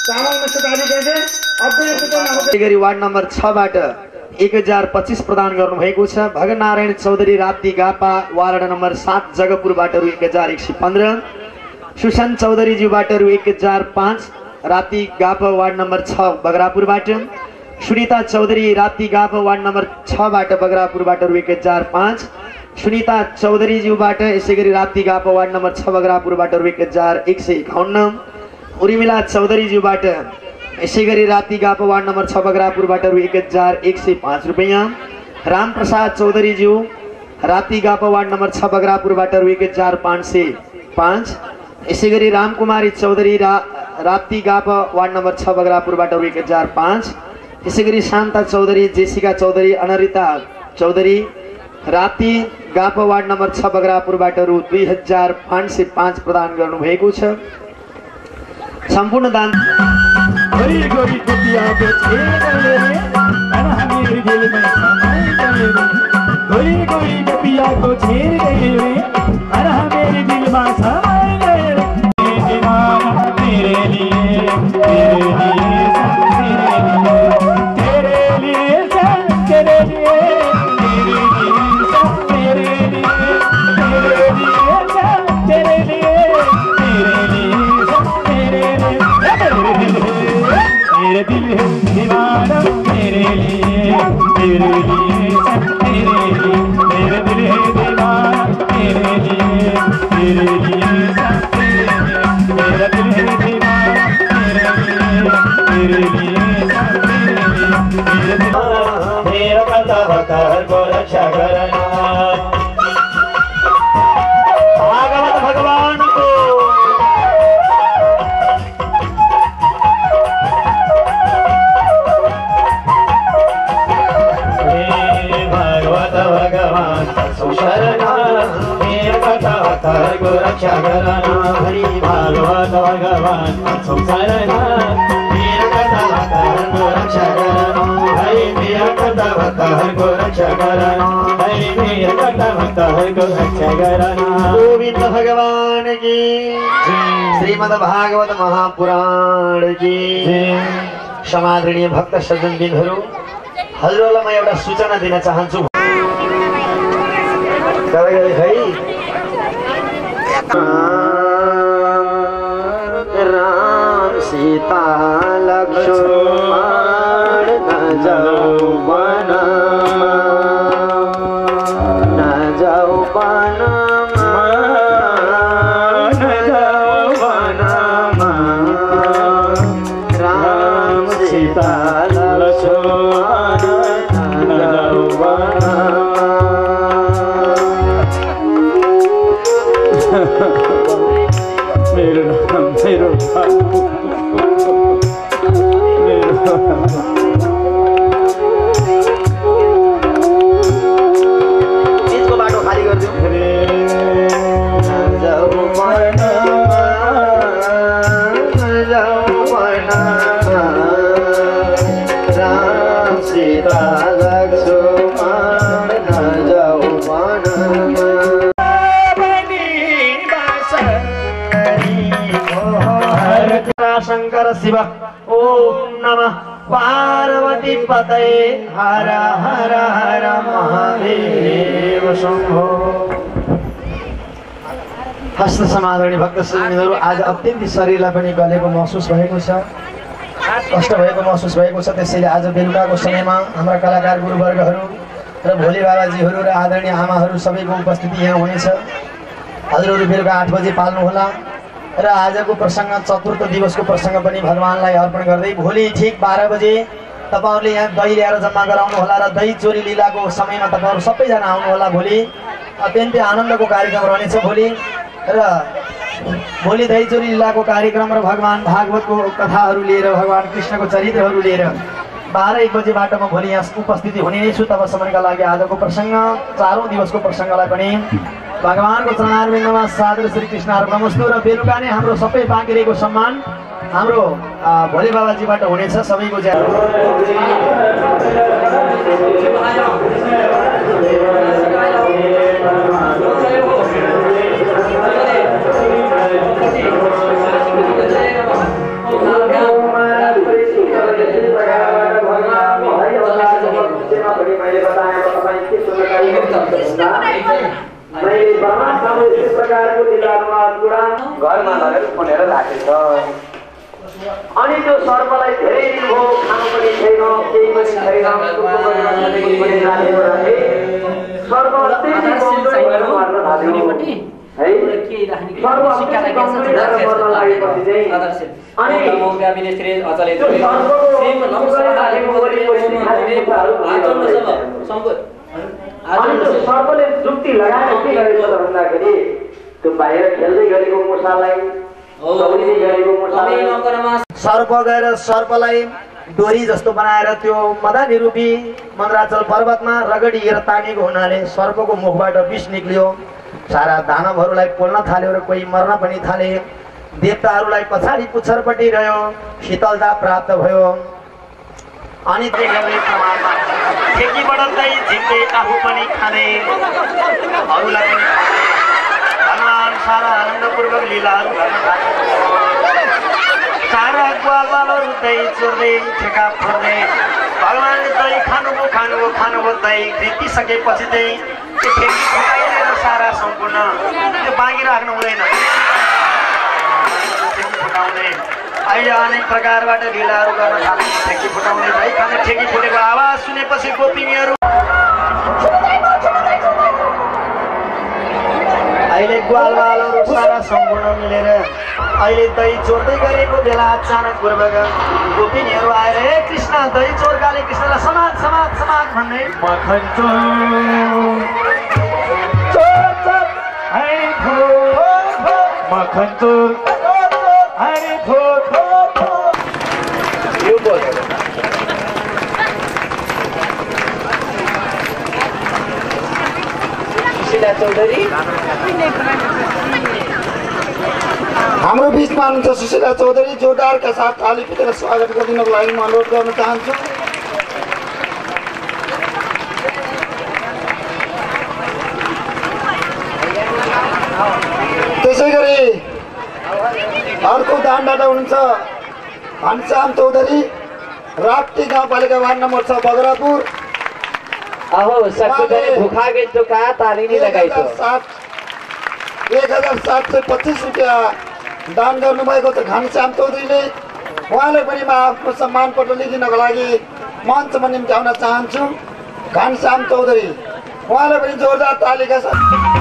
गरी ward number 6 बाट 1025 प्रदान गर्नुभएको छ। भगनारायण चौधरी राप्ती गापा वार्ड नम्बर 7 जगपुरबाट रु 1115। सुशान्त चौधरीज्यूबाट रु 1005 राप्ती गापा वार्ड नम्बर 6 बगरापुरबाट। सुनिता चौधरी राप्ती गापा वार्ड नम्बर 6 बाट बगरापुरबाट रु 1005। सुनिता चौधरीज्यूबाट यसैगरी राप्ती गापा वार्ड नम्बर 6 बगरापुरबाट रु 1151। उर्मिला चौधरीज्यूबाट यसैगरी राप्ती गापा वार्ड नम्बर 6 बगरापुरबाट रु 1105 रुपैयाँ। रामप्रसाद चौधरीज्यू राप्ती गापा वार्ड नम्बर 6 बगरापुरबाट रु 1505। यसैगरी रामकुमारी चौधरी राप्ती गापा वार्ड नम्बर 6 बगरापुरबाट रु 1005। यसैगरी शान्ता चौधरी जेसिका चौधरी अनरिता चौधरी राप्ती गापा वार्ड नम्बर 6 बगरापुरबाट रु 2505 प्रदान गर्नुभएको छ। सम्पूर्ण दान गोविंद भगवान की श्रीमद् भागवत महापुराण की समादरणीय भक्त सज्जन दिनहरू हजुरहरूलाई म एउटा सूचना दिन चाहन्छु। राम सीता लक्ष्मण न जाओ बना राम सीता इसको बाटो खाली कर दियो। राम सीता शंकर शिव ओम नमः पार्वती पतये हर हर हर महादेव शंभो। हस्त समादरणीय भक्त श्रीहरू आज अत्यन्त शरीरलाई पनि गलेको महसुस भएको छ, कष्ट भएको महसुस भएको छ। त्यसैले आज बेलुकाको समयमा हाम्रा कलाकार गुरुवर्गहरू र भोले बाबाजीहरू र आदरणीय आमाहरू सबैको उपस्थिति यहाँ हुनेछ। हजुरहरू बेलुका 8 बजे पाल्नुहोला र आजको प्रसंग चतुर्थ दिवसको प्रसंग पनि भगवानलाई अर्पण गर्दै भोलि ठीक 12 बजे तपाईहरुले यहाँ दही ल्याएर जम्मा गराउनु होला र दही चोरी लीलाको समयमा तपाईहरु सबैजना आउनु होला। भोलि अत्यन्तै आनन्दको कार्यक्रम रहनेछ। भोलि दही चोरी लीलाको कार्यक्रम र भगवान भागवतको कथाहरू लिएर भगवान कृष्णको चरित्रहरू लिएर 12-1 बजेबाट म भोलि यहाँ उपस्थिति हुने नै छु। तबसम्मका लागि आजको प्रसंग चारौं दिवसको प्रसंगलाई पनि भगवानको चरणारविन्दमा सादर श्री कृष्ण अर्पणमस्तु। र बेलुका नै हाम्रो सबै बाँकी रहेको सम्मान हाम्रो भोले बाबाजीबाट हुनेछ। सबैको जय। खनेर राखेछ। अनि त्यो सर्पलाई धेरै दिन भयो, खानु पनि छैन, केही पनि छैन, सर्प त्यति कमजोर भएर मार्न थाल्यो है। सर्प कमजोर भएर मर्न लागेपछि चाहिँ अनि त्यो सर्पले जुक्ति लगाएर के गरेछ भन्दाखेरि त्यो बाहिर खेल्दै गरेको मुसालाई सर्प गएर सर्पलाई डोरी जस्तो बनाएर त्यो मदानी रूपी मन्द्राचल पर्वतमा रगडिएर तानेको हुनाले सर्पको मुखबाट विष निक्लियो। सारा दानवहरूलाई पोल्न थाल्यो र कोही मर्न पनि थाले। देवताहरूलाई पछाडि पुच्छरपट्टि रह्यो, शीतलता प्राप्त भयो। अनि ठेकी बढल्दै झिक्दै आफू पनि खाने, अरूलाई पनि भगवान सारा आनन्दपूर्वक लीलाहरू गर्न थाले। सारा ग्वालवालहरू दही चोर्दै ठेका फोर्दै भगवानले दही खानुभयो दही खिपिसकेपछि चाहिँ त्यो ठेकी फुटाइदिएर सारा सम्पूर्ण त्यो बाँकी राख्नु हुँदैन। फुटाउने अहिले अनेक प्रकारबाट लीलाहरू गर्न थाले। ठेकी फुटाउने दही खाने, ठेकी फुटेको आवाज सुनेपछि गोपिनीहरू अहिले ग्वालवालहरू सारा सम्पूर्ण मिलेर अहिले दही चोर्दै गरेको बेला अचानक पूर्वक गोपिनीहरू आएर हे कृष्ण दही चोरकाले कृष्णलाई समाज समाज समाज भन्दै यो बोलेर सुशीला चौधरी हाम्रो बिचमा हुनुहुन्छ। सुशीला चौधरी जोरदारका साथ ताली पिटेर स्वागत गरिदिनको लागि म अनुरोध गर्न चाहन्छु। त्यसै गरी अर्को दानदाता हुनुहुन्छ घनश्याम चौधरी, राप्ती गाउँपालिका वार्ड नम्बर 6 बगरापुर। आहो सक्कुले भुखा गई तो का ताली नहीं लगाई तो 1725 रुपैयाँ दान गर्नुभएको छ घनश्याम चौधरीले। उहाँले पनि म आफ्नो सम्मान पत्र लिइदिनको लागि मञ्चमा निम्ति आउन चाहन्छु। घनश्याम चौधरी उहाँले पनि जोरदार तालिका साथ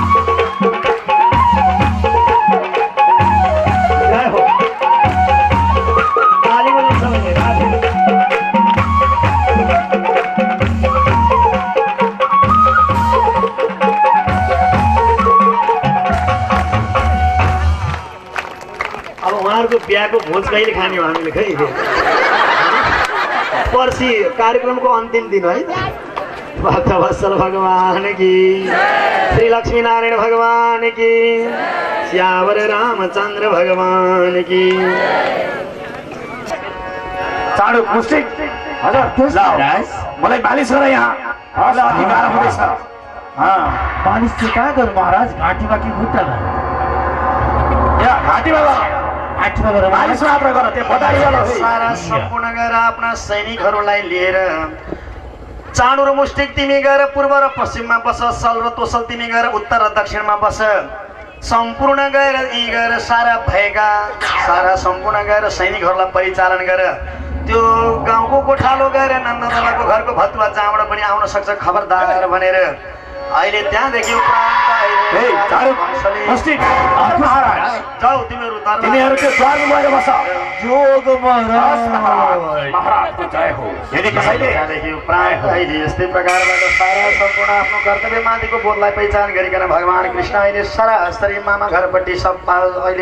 बिहाको भोज कहिले खाने हो हामीले खै? पर्सि कार्यक्रमको अन्तिम दिन है। भक्तवत्सल भगवान की, श्री लक्ष्मी नारायण भगवान की, श्यावर रामचंद्र भगवान की। चाँडो मुस्टिक हजुर मलाई मालिस गर यहाँ अधिकार हुँदैछ। मालिस चाहिँ कहाँ गर्नु महाराज? घाँटीमा कि खुट्टामा? यहाँ घाँटीमा मालिस मात्र गर। त्यो बधाईवाला सारा सम्पूर्ण गएर आफ्ना सैनिकहरूलाई लिएर चाँडो र मुस्टिक तिमी गएर पूर्व र पश्चिममा बस, सल र तोसल तिमी गएर उत्तर र दक्षिणमा बस। सम्पूर्ण गएर यी गएर सारा भएका सारा सम्पूर्ण गएर सैनिकहरूलाई परिचालन गर। त्यो गाउँको गोठालो गएर नन्दलाको घरको भतुवा जहाँबाट पनि आउन सक्छ खबरदार भनेर अहिले त्यहाँदेखि जाऊ तिमीहरू त्यो द्वारमा गएर बस। जोग महाराजको जय हो। त्यहाँदेखि प्राय अहिले यस्तै प्रकारबाट सारा सम्पूर्ण आफ्नो कर्तव्यमाथिको बोधलाई पहिचान गरिकन भगवान कृष्ण अहिले सारा स्तरी मामा घरपट्टि सब अहिले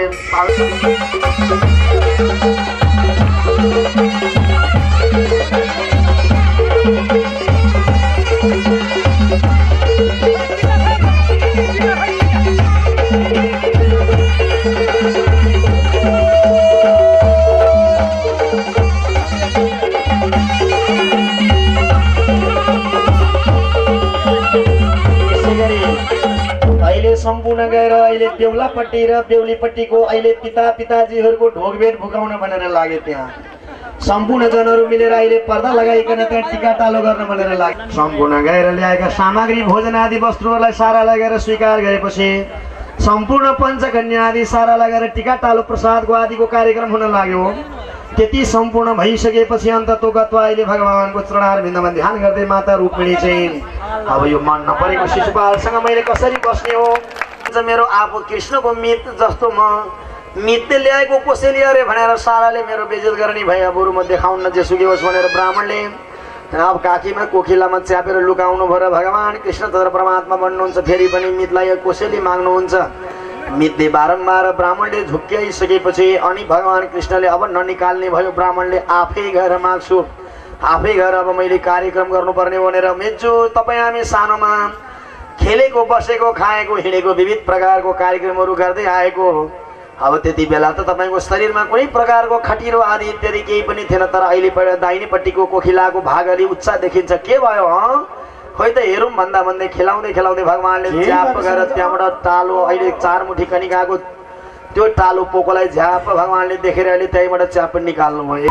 सम्पूर्ण गएर अहिले बेहुलापट्टि र बेहुलीपट्टिको अहिले पिताजीहरूको ढोकभेट भुकाउन भनेर लागे। त्यहाँ सम्पूर्ण जनहरू मिलेर अहिले पर्दा लगाइकन त्यहाँ टिका टालो गर्न भनेर लागे। सम्पूर्ण गएर ल्याएका सामग्री भोजन आदि वस्तुहरूलाई सारा लगेर स्वीकार गरेपछि सम्पूर्ण पञ्चकन्या आदि सारा लगाएर टिका टालो प्रसादको आदिको कार्यक्रम हुन लाग्यो। त्यति सम्पूर्ण भइसकेपछि अन्ततो गत्वा अहिले भगवानको चरणारविन्दमा ध्यान गर्दै माता रुक्मिणी चाहिँ अब यो मन नपरेको शिशुपालसँग मैले कसरी बस्ने हो, मेरो आफू कृष्णको मित जस्तो म मितले ल्याएको कसैले अरे भनेर साराले मेरो बेइज्जत गर्ने भए बरु म देखाउन जेसुकै होस् भनेर ब्राह्मणले अब काखीमा कोखिलामा च्यापेर लुकाउनु भयो। भगवान कृष्ण तथा परमात्मा भन्नुहुन्छ फेरि पनि मितलाई कसैले माग्नुहुन्छ। मितले बारम्बार ब्राह्मणले झुक्क्याइसकेपछि अनि भगवान कृष्णले अब ननिकाल्ने भयो। ब्राह्मणले आफै गएर माग्छु, आफै गएर अब मैले कार्यक्रम गर्नुपर्ने भनेर मेज्जु तपाईँ हामी सानोमा खेलेको बसेको खाएको हिँडेको विविध प्रकारको कार्यक्रमहरू गर्दै आएको। अब त्यति बेला त तपाईँको शरीरमा कुनै प्रकारको खटिरो आदि इत्यादि केही पनि थिएन। तर अहिले दाहिनेपट्टिको कोखिलाको भाग अलि उच्च देखिन्छ। के भयो खोइ त हेरौँ भन्दा भन्दै खेलाउँदै खेलाउँदै भगवानले झ्याप गरेर त्यहाँबाट टालो अहिले 4 मुठी कनिकाको त्यो टालो पोकोलाई झ्याप भगवानले देखेर अहिले त्यहीँबाट च्याप निकाल्नु भयो।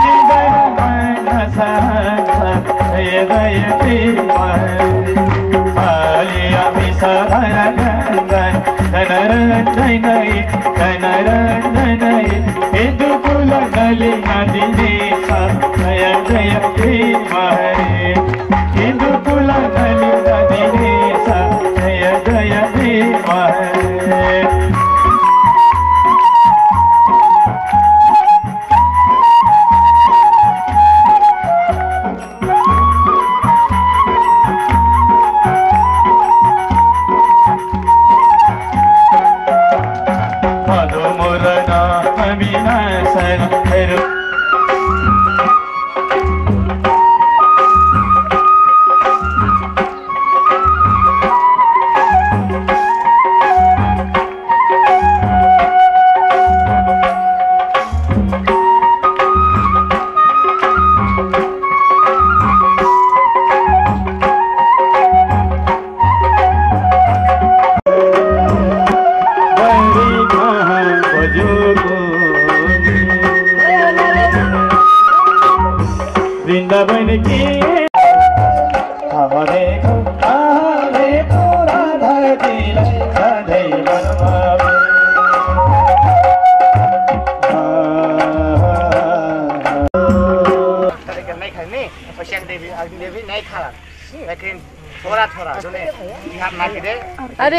अरे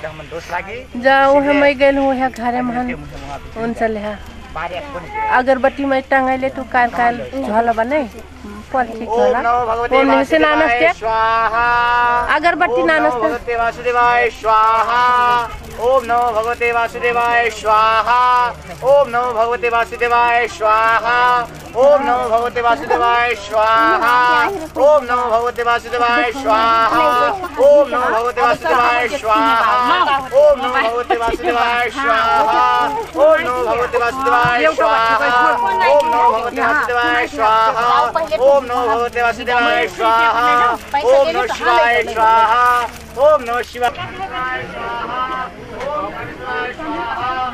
जा वहाँ मैं गए हूँ यहाँ घरे महान उनसे ले अगरबत्ती में टांगले तो काल काल झोला बने पल ठीक होला ओम नमः से नानस्ते अगरबत्ती नानस्ते वासुदेवाय स्वाहा ओम नमो भगवते वासुदेवाय स्वाहा ओम नमो भगवते वासुदेवाय स्वाहा ओम नमो भगवते वासुदेवाय स्वाहा ओम नमो भगवते वासुदेवाय स्वाहा ओम नमो भगवते वासुदेवाय स्वाहा ओम नमो भगवते वासुदेवाय स्वाहा ओम नमो भगवते वासुदेवाय स्वाहा ओम नमो भगवते वासुदेवाय स्वाहा ओम नमो भगवते वासुदेवाय स्वाहा ओम नमः शिवाय स्वाहा ओम नमः शिवाय स्वाहा ओम नमः शिवाय स्वाहा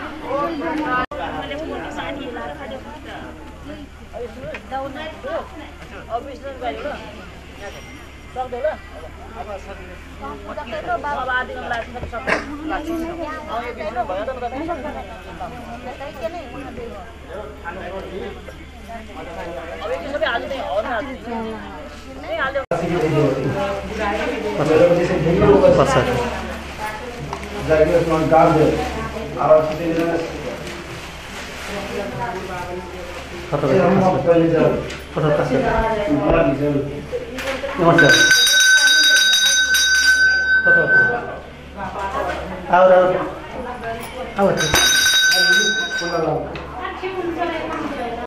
नमस्कार।